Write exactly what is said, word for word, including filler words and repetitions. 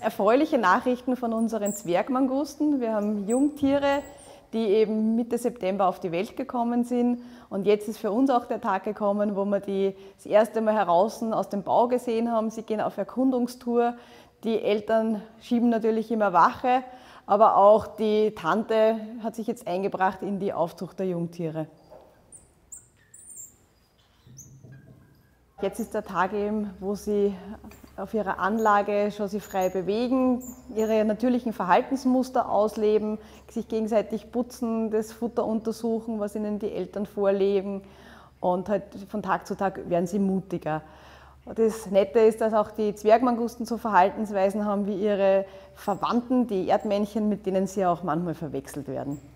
Erfreuliche Nachrichten von unseren Zwergmangusten. Wir haben Jungtiere, die eben Mitte September auf die Welt gekommen sind. Und jetzt ist für uns auch der Tag gekommen, wo wir die das erste Mal heraus aus dem Bau gesehen haben. Sie gehen auf Erkundungstour. Die Eltern schieben natürlich immer Wache, aber auch die Tante hat sich jetzt eingebracht in die Aufzucht der Jungtiere. Jetzt ist der Tag eben, wo sie auf ihrer Anlage schon sich frei bewegen, ihre natürlichen Verhaltensmuster ausleben, sich gegenseitig putzen, das Futter untersuchen, was ihnen die Eltern vorlegen, und halt von Tag zu Tag werden sie mutiger. Das Nette ist, dass auch die Zwergmangusten so Verhaltensweisen haben wie ihre Verwandten, die Erdmännchen, mit denen sie auch manchmal verwechselt werden.